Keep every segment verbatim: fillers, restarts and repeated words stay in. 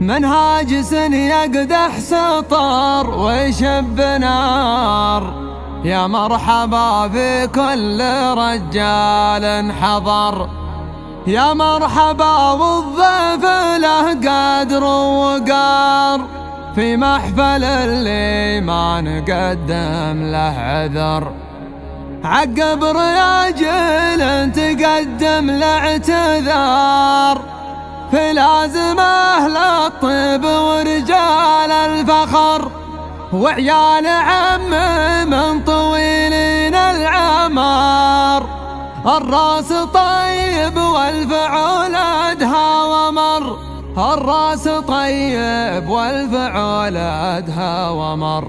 منهاج سن يقدح سطر ويشب نار، يا مرحبا في كل رجال حضر، يا مرحبا والضيف له قدر ووقار، في محفل اللي ما نقدم له عذر، عقب رياجل تقدم لاعتذار، في لازم أهل الطيب ورجال الفخر، وعيال عم من طويلين العمار، الراس طيب والفعول أدهى ومر، الراس طيب والفعول أدهى ومر.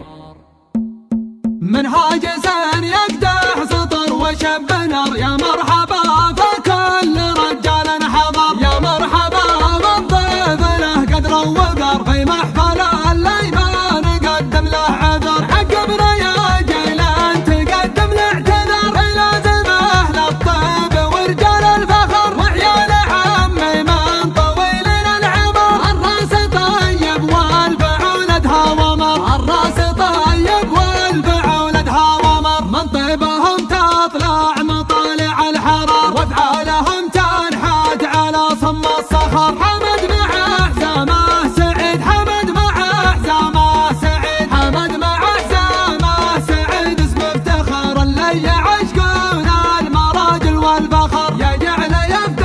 منهاج سن يقدح سطر وشب نار، يا مرحبا فكل رجال حضر، يا مرحبا بالضيف له قدر ووقار، في محفل اللي ما نقدم له عذر، عقب رياجل تقدم لاعتذر، لازم أهل الطيب ورجال الفخر، وعيال عمي من طويلين العمر، الراس طيب والفعول أدهى ومر، الراس طيب والفعول أدهى ومر، من طيبهم تطلع مطالع الحرار، وافعالهم تنحت على صم الصخر، حمد مع حزامه سعيد، حمد مع حزامه سعيد، حمد مع حزامه سعيد، اسم افتخار اللي يعشقون المراجل والفخر، يجعل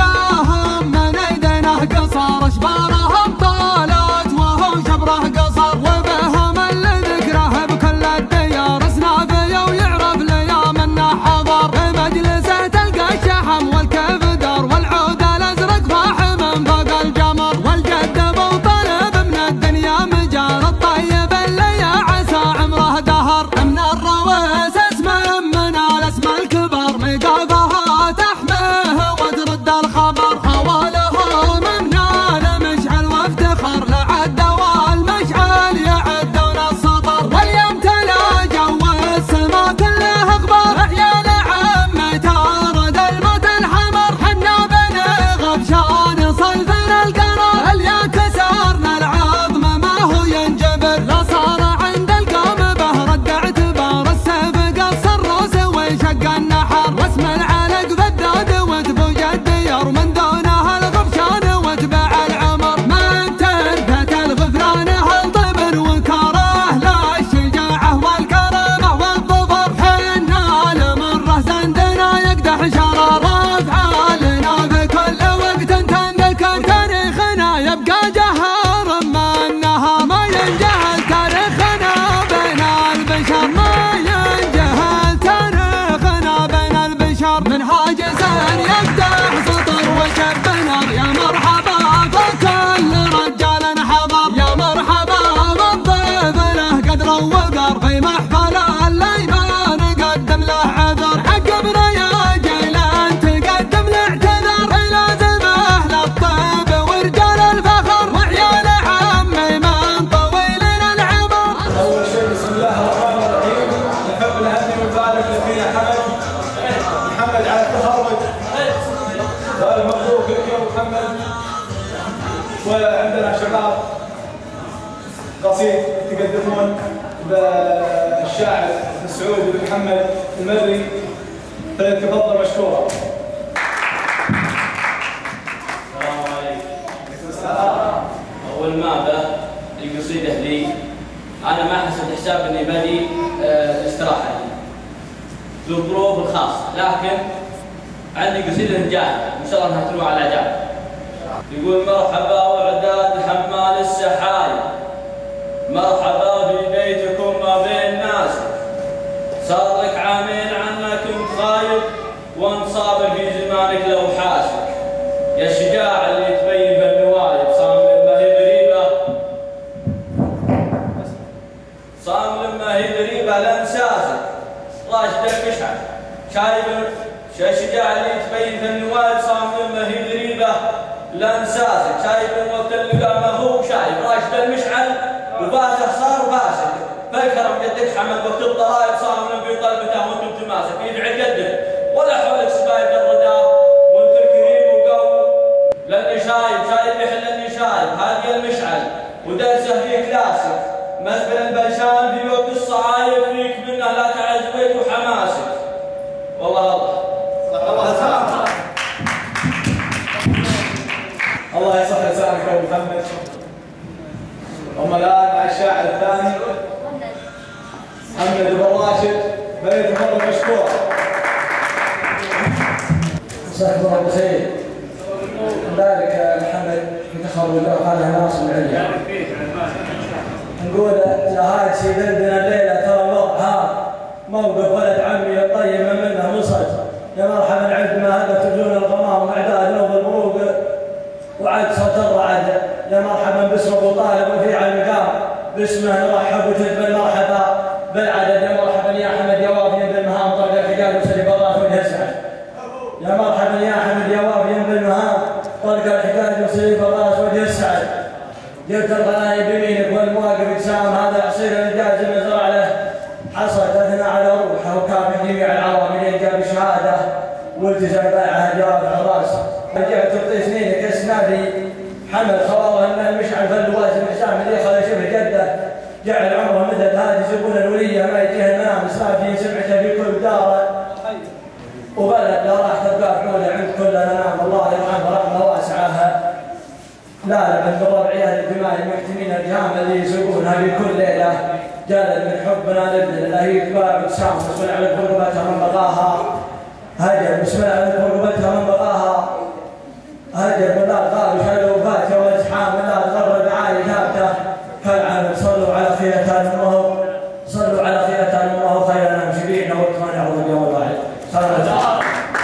يفداهم من ايدينه قصر، اشبارهم طالت وهو شبره قصر، وبهم اللي ذكره بكل الديار، اسنافيه ويعرف ليا منه حضر، بمجلسه تلقى الشحم والكبدر، والعود الازرق فاحم من فوق الجمر، والجد ابو طالب من الدنيا مجال، الطيب اللي عسى عمره دهر، من الرويس اسمه من الاسم الكبر، ميقافها تحميه وترد الخبر، خوالهم من المشعل وافتخر، لعد والمشعل يعدون السطر، واليوم تلا جو السما كله اخبار، عيال عمي تارد الموت الحمر، حنا بنغب شان صلفنا القرار، اليا كسرنا العظم ما هو ينجبر، لا صار عند القوم به رد اعتبار، السيف قص الروس ويشق النحر، واسم العلق بالذات وتبوج الديار، من دونها الغبشان وتبع العمر، من ترفة الغفران هل طيب وكاره، لا الشجاعة والكرامة والظفر، حنا لمره زندنا يقدح شرار، وافعالنا في كل وقت تنذكر، تاريخنا يبقى جهار ما النهار، ما ينجهل تاريخنا بين البشر، ما ينجهل تاريخنا بين البشر، منهاج سن يقدح سطر وشب نار، يا مرحبا فكل رجال حضر، يا مرحبا بالضيف له قدر ووقار، في محفل اللي ما نقدم له عذر، عقب رياجل تقدم لاعتذر، لازم أهل الطيب ورجال الفخر، وعيال عمي من طويلين العمر. أول شيء بسم الله الرحمن الرحيم، نحب نهني ونبارك لأخينا حمد محمد على التخرج، مبروك لك يا أبو محمد. وعندنا شباب قصيد تقدمون بالشاعر السعودي بن محمد المري، فليتفضل مشكورا. السلام عليكم. أول مادة القصيدة لي، أنا ما حسبت حساب إني بدي آه، الاستراحة ذو الظروف الخاصة، لكن عندي قصيدة جاهزة إن شاء الله إنها تروح على الإعجاب. يقول مرحبا وعداد حمال السحايا، مرحبا في بيتكم ما بين ناس، صار لك عامين عنك كنت خايب، وانصابك في زمانك لو حاسك، يا الشجاع اللي تبين بالنوايب، صام لما هي غريبة، صام لما هي غريبة لانساسك، راشدك مشعل شايب، يا الشجاع اللي تبين بالنوايب، صام لما هي غريبة لانساسك، شايب وقت اللقاء ما هو شايب، راشد المشعل وفاسح صار فاسد، فالكرم جدك حمد وقت الضرائب، صام في طلبته وانت متماسك، يدعي جدك ولا حولك سبايك الرداء، وانت الكريم وقوي، لاني شايب شايب يحل اني الشارب هادي المشعل ودرسه في كلاسك مسبل البلشان في وقت الصعايب فيك منه لا تعزويت وحماسك. والله الله الله الله يصح لسانك ابو محمد. ثم الان مع الشاعر الثاني محمد بن راشد فليتفضل مشكور. جزاكم الله بالخير. ذلك محمد في تخرج له قال ناصر العليا. نقول يا هاي سيد عندنا الليله ترى الوضع موقف ولد عمي الطيب من منه مصج. يا مرحبا عد ما هذا تجون الغمام واعداد نوب المروق وعد صوت الرعد. يا مرحبا باسم ابو طالب وفي المقام باسمه نرحب وتجب المرحبا بالعدد. يا مرحبا يا حمد يا وافيا بالمهام طلق الحجاج وسلي الله وجه السعد. يا مرحبا يا حمد يا وافيا بالمهام طلق الحجاج وسلي الله وجه السعد. جبت الغنايم بيمينك والمواقف اجسام هذا عصير الانجاز مزرع له حصد اثنى على روحه وكان من جميع العوامل جاب شهاده والتزم بيعها جواب الراس. رجعت تعطي سنينك اسنادي حمل خواره ان المشعل فالوازن حسام اللي خلى شبه جده جعل عمره مدد هذه زبون الوليه ما يجيه المنام اسرافي سمعته في كل دار وبلد لا راح تبقى في موضع عند كل الانام. الله يرحمه رحمه واسعه. لا لا من بالربعيه الدماء المحتمين الجهام اللي يسوقونها في كل ليله جلد من حبنا لابن الله يتباع وتسام بسم على قربتها من بقاها هجر بسم على قربتها من بقاها هجر ولا قالوا شالوا فاتها وازحام ولا تغرد عالي ثابته كالعالم. صلوا على خيرة امه صلوا على خيرة امه خير انام شبيعنا وكمان يعوض اليوم الواحد. صلى الله عليه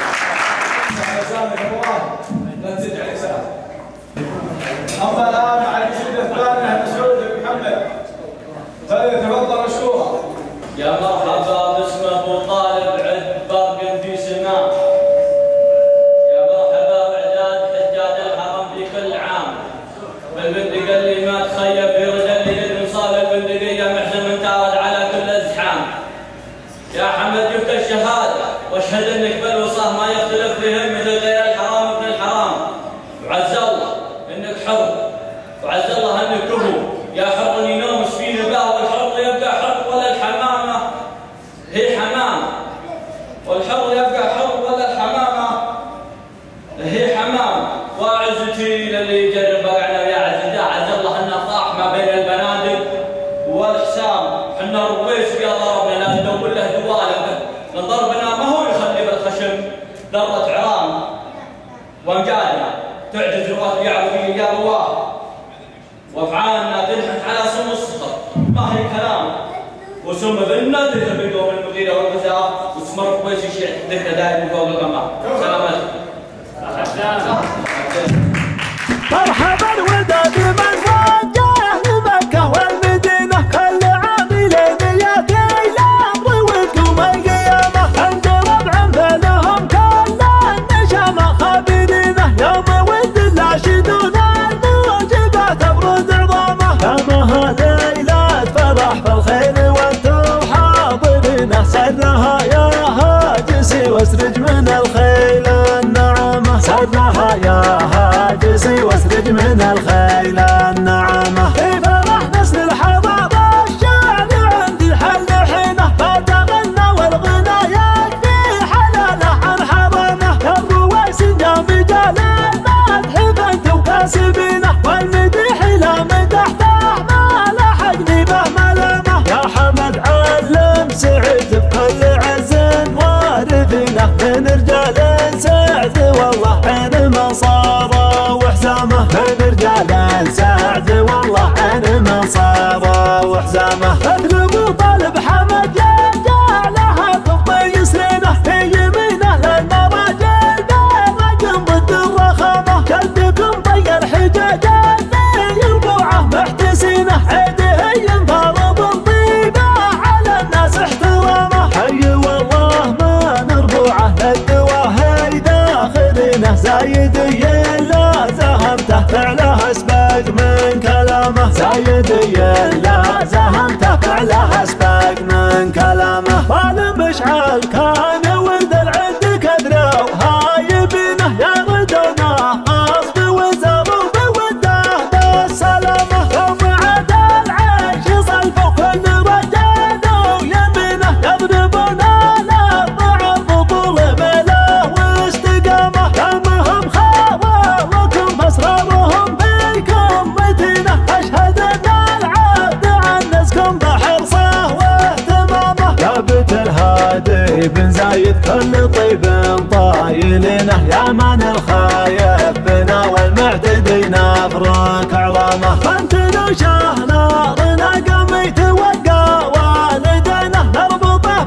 وسلم. اما الان مع الجلده الثانيه مسعود بن محمد فليتفضل مشكورا. يا مرحبا باسم ابو طالب عد برق في سماء. يا مرحبا واعداد حجاج الحرم في كل عام بالبندق اللي ما تخيب في رجل يد صال البندقيه محزن من تارد على كل ازحام. يا حمد جبت الشهاده واشهد انك بالوصاه ما يختلف فيهم مثل غير الحرام ابن الحرام. وعز الله انك حر وعز الله انك كفو. يا حر ينومس في نباه والحر يبقى حر ولا الحمامه هي حمامه والحر يبقى حر ولا الحمامه هي حمامه. واعزتي للي يجرب وقعنا يا عزيزي عز الله انه طاح ما بين البنادق والحسام. حنا رويس يا ضربنا لا ندور له دوالب من ضربنا ما هو يخلي بالخشم ذره عرام وانقادنا تعجز رواه يعرفي يا رواه وافعالنا تنحت على سم السطر ما هي كلام وسم بنا تذهب اليوم المغيره والغزاء وسمر قويس يشيع ذكر دائما فوق القمر. سلامتكم. مرحبا وداد من وجه لمكه والمدينه كل عاملين يا الامر وقوم القيامه عند ربع فلهم كل النشامه خابرينه يوم ود الناشدون الموجبات ابرز عظامه. يومها ليله فرح بالخير وانتم حاضرينه سرها يا هاجسي واسرج من الخيل النعمه سرها يا هاجسي واسرج من الخيل النعمه. في فرح نسل الحضاره الشعر عندي حل حينه فتغنى والغنى يكفي حلاله عن حرامه. يا الرويس جام جال المدح فانتم كاسبينه والمديح لا مدحته ما لحقني به ملامه. يا حمد علم سعد بكل عز وارثينه من رجال سعد والله عين ما صار وحزامه من رجال سعد والله عين ما صار وحزامه. مثل ابو طالب حمد يا جعلها ضب يسرينه في يمينه للمراجل بالرقم ضد الرخامه. جدكم طي الحجاج اللي البوعه محتسينه عيده ينفرض الطيبه على الناس احترامه. حي والله ما نربوعه الدواء هي داخلينه زايدي لا زهمته فعله اسبق من كلامه زايدي لا زهمته فعله اسبق من كلامه. طال مشعل كان ولد العد كدره وهايبينه يا غدونه قصد وزر بوده بن زايد كل طيب طايلينه يا من الخايف بنا والمعتدي نفرك عظامه. انت لو شاه نارنا قام يتوقع والدينا نربطه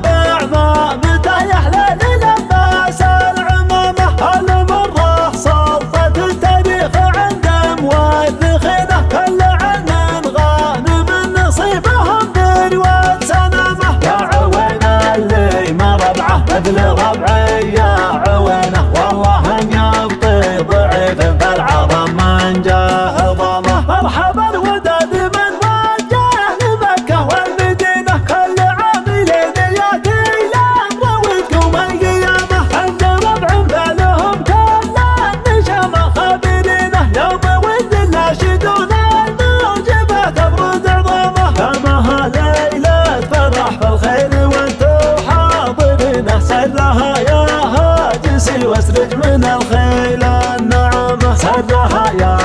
بعمامته يحلى للباس العمامه. هالمره سلطة التاريخ عند مؤرخينه كل عن غانم نصيبهم ذروة سنامه. يا عوينه اللي ما ربعه مثل ربعي يا عوينه والله ان يبطي ضعيف فالعظم من جاه ضمه. مرحبا الوداد من وجه لمكه والمدينه كل عاملين ياتي الامر ودكم القيامه. عند ربع فلهم كل النشامه خابرينه يوم ود الناشدون الموجبه تبرد عظامه. كما ليله فرح بالخير وانتم حاضرينه سرها يا هاجسي واسرج من الخيل النعامه. سرها يا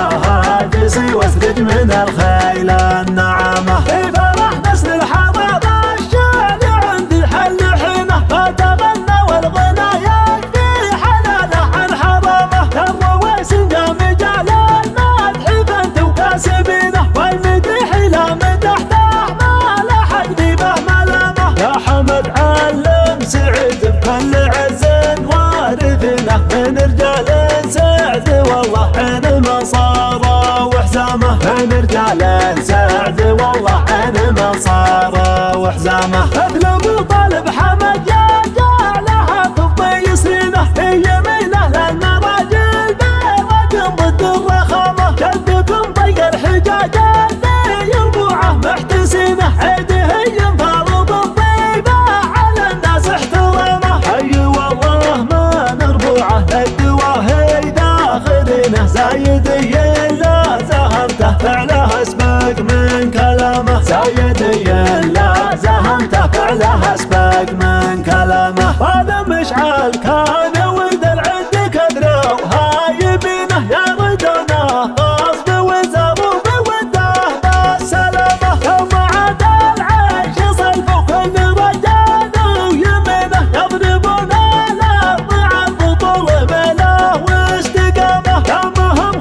هاجسي واسرج من الخيل النعامه. في فرح نسل الحضاره الشعر عند الحل حينه فتغنى والغنى يكفي حلاله عن حرامه. الرويس قام جعل المدح بنت كاسبينه والمديح لا مدحته ما لحق ذيبه ملامه. يا حمد علم سعد بكل عز وارثينه من رجال سعد والله عين ما صار وحزامه. من رجال سعد والله عين ما صار وحزامه. مثل ابو طالب حمد يا جعلها تبطي سنينه يمينه للمراجل بيضة ضد الرخامه. جدكم طيق الحجاج اللي يربوعه محتسينه عيده ينفرض الطيبه على الناس احترامه. اي والله ما نربوعه الدواهي داخلينه زايدي لا زهمته فعلها اسبق من كلامه. زايدي لا زهمته فعلها اسبق من كلامه. هذا مشعل كان ولد العد كدره هايبينه يا ردنا غصب وزاروا بوده بالسلامه. يوم عاد العيش صلبوا كل رجال ويمينه يضربون الارض عن بطول بلا واستقامه. يومهم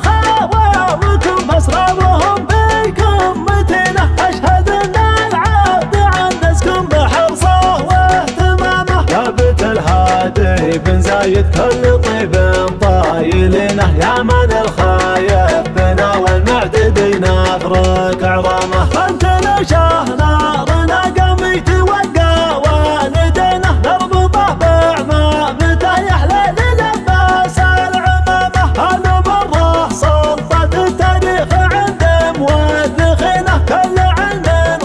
خاووكم اسرارهم فيكم متينه. اشهد ان العبد عن نسكم بحرصه واهتمامه. يا بيت الهادي بن زايد كل طيب طايلينه يا من الخايف بنا والمعتدي نفرك عظامه. انت لو شاه نارنا قام يتوقع والدينا نربطه بعمامته يحلى للباس العمامه. هالمره سلطة التاريخ عند مؤرخينه كل عن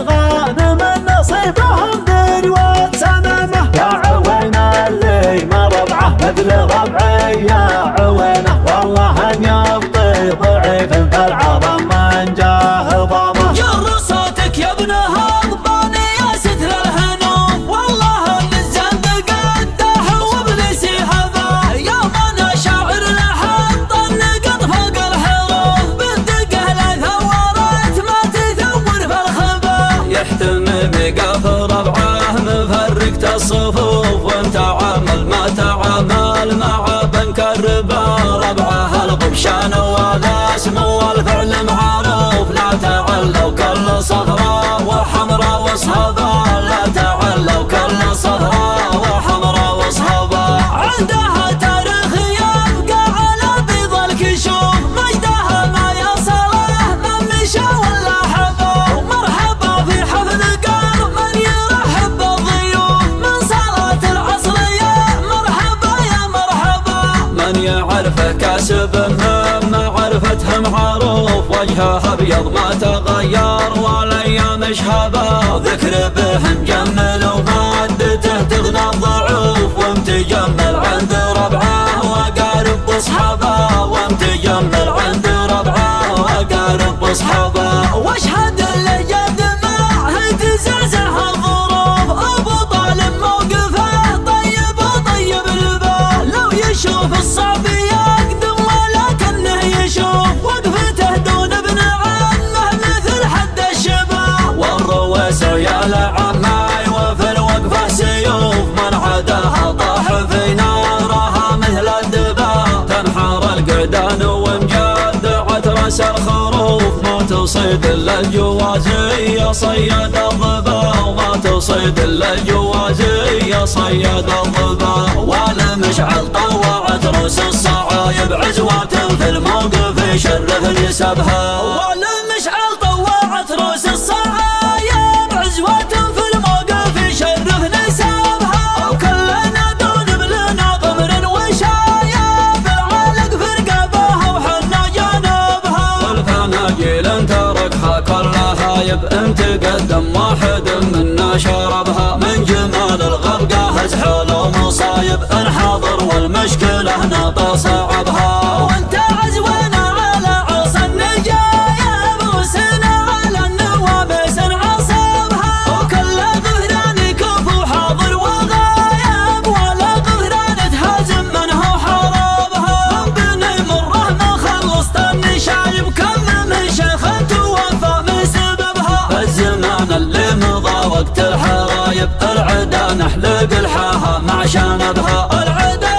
غانم نصيبهم ذروة سنامه. يا عوينه اللي ما ربعه مثل ربعي يا عوينه والله ان يبطي ضعيف فالعظم من جاه ضمه. جر صوتك يا ابن هضبان يا ستر الهنوف والله بالزند قده وابلسي هذا. يا من شاعر لحط النقط فوق الحروف بالدقه لا ثورت ما تثور في الخبا. يحتم مقاف ربعه مفرقت الصفوف وانت عامل ما تعامل مع بنك الربا. ربعه القبشان والاسم والفعل معروف لا تعلوا كل صفراء وحمراء وصهبا. لا تعلوا كل صفراء وحمراء وصهبا. عندها تاريخ يبقى على بيض الكشوف مجدها ما يصله من مشى ولا حبا. مرحبا في حفل قار من يرحب بالضيوف من صلاة العصرية. مرحبا يا مرحبا. من يعرفه كاسب من معرفته معروف وجهه ابيض ما تغير والايام شهبا. ذكر به مجمل ومادته تغنى الضعوف ومتجمل عند ربعه وقارب بصحبه. ومتجمل عند ربعه وقارب بصحبه. واشهد اللي جد معه تزعزع الظروف. ابو طالب موقفه طيب وطيب البال. لو يشوف الصعب يقدم ولكنه يشوف وقفته دون ابن عمه مثل حد الشباب. والرويس يا لعماي وفي الوقفه سيوف من عداها تصيد الا الجوازي يا صياد الظبا، وما تصيد الا الجوازي يا صياد الظبا. والمشعل طوعت روس الصعايب عزوات في الموقف يشرف نسبها. والمشعل طوعت روس الصعايب عزوات في الموقف يشرف نسبها. وكلنا دون بلنا قمر وشايب العالق في رقابها وحنا جانبها. والفناجيل تركها كلها يب انت قدم واحد منا شربها. من جمال الغرقه ازحل ومصايب انحاضر والمشكله نطا صعبها. وانت عزونا على عصا النجايب وسنا على النواميس عصبها. وكل غفران كفو حاضر وغايب ولا غفران تهازم منه حربها. من بني مره ما خلصت النشايب كم من شيخ توفى من سببها. الزمان اللي مضى وقت الحرايب العدا نحلق الحاها مع شنبها. العدا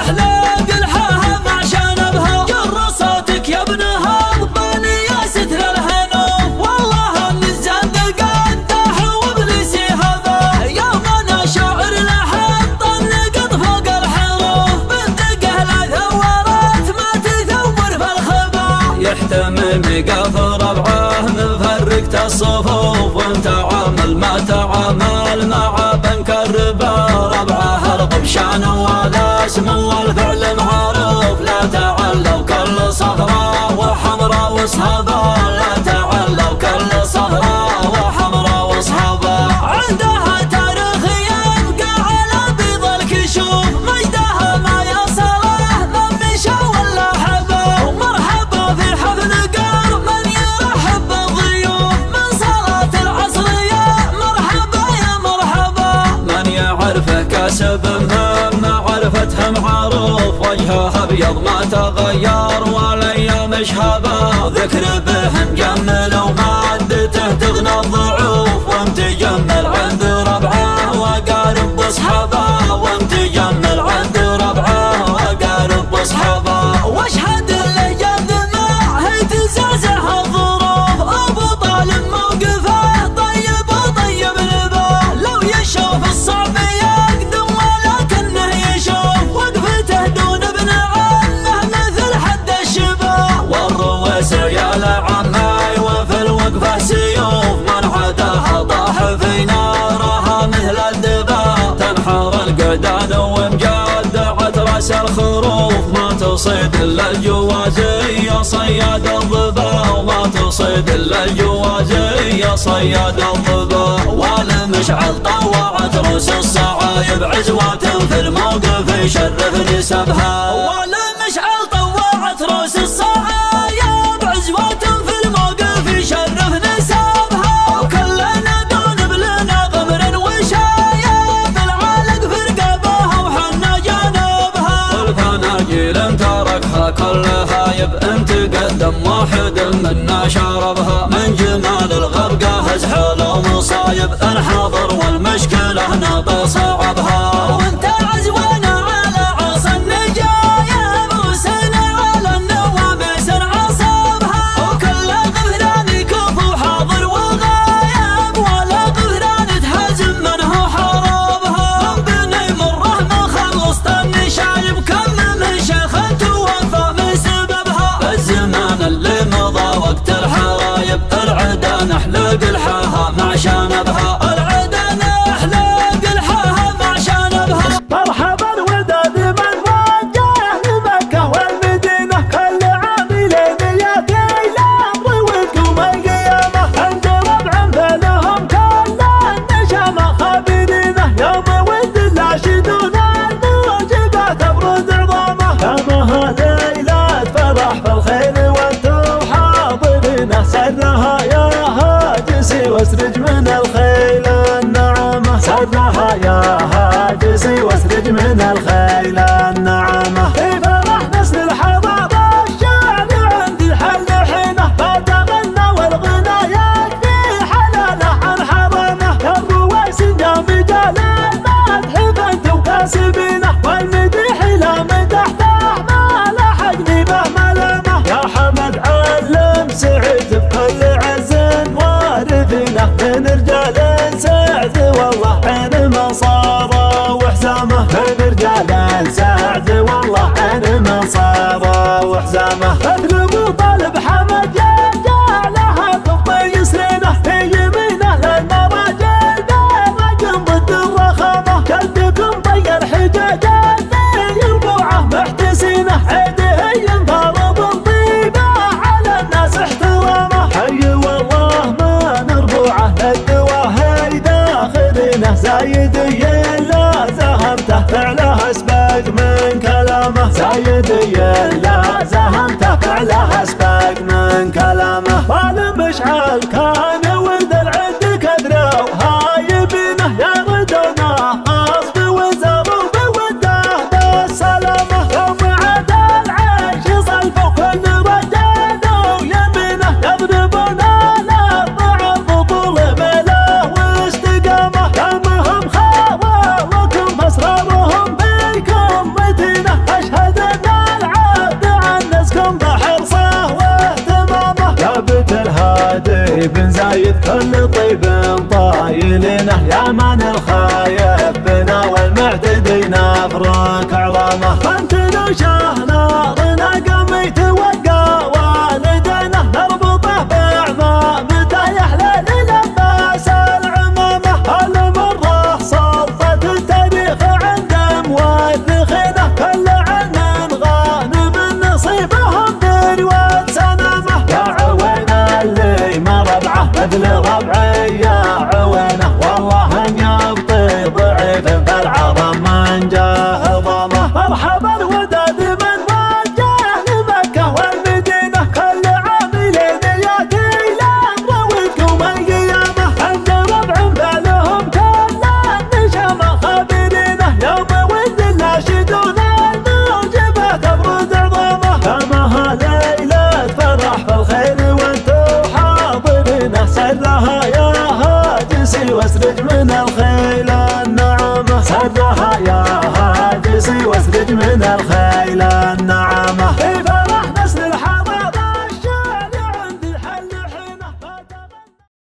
نحلق الحاها مع شنبها. جر صوتك يا ابنها ضباني يا ستر الهنوف. والله ان الزندق قدح وابليسي هذا. يوم انا شاعر لحط النقط فوق الحروف. بندقه لا ثورت ما تثور في الخبا. يحتمل ميقاف ربعه مفرقة الصفوف. وانت عامل ما تعامل مع بنك الربا. ربعه القب شان ولا اسم والفعل معروف. لا تعلوا كل صفراء وحمراء وصهبا. لا تعلوا كل صفراء وحمراء وصهبا. عندها تاريخ يبقى على بيض الكشوف. مجدها ما يصله من مشى ولا حبا. ومرحبا في حفل قار من يرحب بالضيوف. من صلاة العصر يا مرحبا يا مرحبا. من يعرفه كاسب مهم معرفته معروف. وجهه ابيض ما تغير والايام اشهبه. ذكر به مجمل ومادته تغنى الضعوف. ومتجمل عند ربعه وقارب بصحبه. ومتجمل عند ربعه وقارب بصحبه. واشهد اللي جد معه تزازه الظروف. ابو طالب موقفه طيب وطيب لبه. لو يشوف الصعب يقدم ولكنه يشوف. وقفته دون ابن عمه مثل حد الشبه. والرويس يا لعماي وفي الوقفه سيوف. من عداها طاح في نارها مثل الدبا. تنحر القدان ومجدعت راس الخروف. ما تصيد الا الجوازي يا صياد الظبا. وما تصيد الا الجوازي يا صياد الظبا. والمشعل طوعت روس الصعايب عزوات في الموقف يشرف نسبها. والمشعل طوعت روس الصعايب عزوات في الموقف يشرف نسبها. وكلنا دون بلنا غمر وشايب العالق في رقابها وحنا جانبها. والفناجيل تركها كلها يب انت قدم واحد منا شربها. من جمال الغرقه ازحل ومصايب انحاضر والمشكله نطا صعبها. وانت عزونا على عصا النجايب وسنا على النواميس عصبها. وكل غفران كفو حاضر وغايب ولا غفران تهازم منه حربها. من بني مره ما خلصت النشايب كم من شيخ توفى من سببها. الزمان اللي مضى وقت الحرايب العدا نحلق الحاها مع شنبها. العدا نحلق الحاها مع شنبها. مرحبا وداد من وجه لمكة والمدينة. كل عاملين ياتي الامر وتقوم القيامة. عند ربع فلهم كل النشامة خابرينه. يوم ولد الناشدون الموجبات ابرز عظامه. يومها ليلة فرح بالخير وانتم حاضرينه. سرها يا هاجسي واسرج من الخيل النعمة. سرها يا هاجسي واسرج من الخيل النعمة. في فرح نسل الحضارة الشعر عندي حل حينه. فتغنى والغنى يكفي حلاله عن حرمه. يا الرويس يا رجال المدح فانتم كاسبينه. والمديح لا مدحته ما لحقني به ملامه. يا حمد علم سعيد بكل زايدي لا زهمته فعله اسبق من كلامه زايدي لا زهمته فعله اسبق من كلامه والمشعل كان ولد العد كدره هايبينه يردونه قصد وزاروا بوده بالسلامه يوم عاد العيش صلبوا كل رجال ويمينه يضربون الارض عرض طول ميله واستقامه دمهم خوالكم اسرارهم فيكم متينه اشهد ان العبد عنسكم بحرصه واهتمامه ثابت الهادي بن زايد كل طيب طايلينه يا من الخايب بنا والمعتدي نفرك عظامه انت لو شهنا رنا قم يتوقع والدينا نربطه باعمامته يحلى للباس العمامه هالمره سلطه التاريخ عند مؤرخينه كل عن غانم نصيبهم ذروه سنامه يا عوينا اللي ما ربعه مثل ربعي يا عوينه والله ان يبطي ضعيف فالعظم من جاه ضمه مرحبا الوداد من وجه لمكه والمدينه كل عاملين ياتي الامر ودكم القيامه عند ربع فعلهم كل النشامه خابرينه يوم ود الناشدون الموجبه تبرد عظامه كما ليله فرح بالخير وانتم حاضرين سرها يا هاجسي واسرج من